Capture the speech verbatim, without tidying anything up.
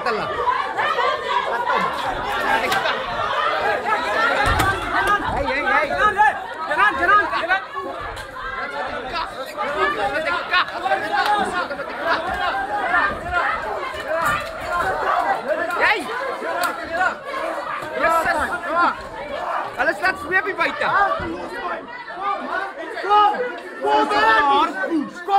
Tela. Hey, hey, hey. Jangan, jangan, jangan. Hey! Yes, alles laat weer by buite. Kom! Kom! Kom!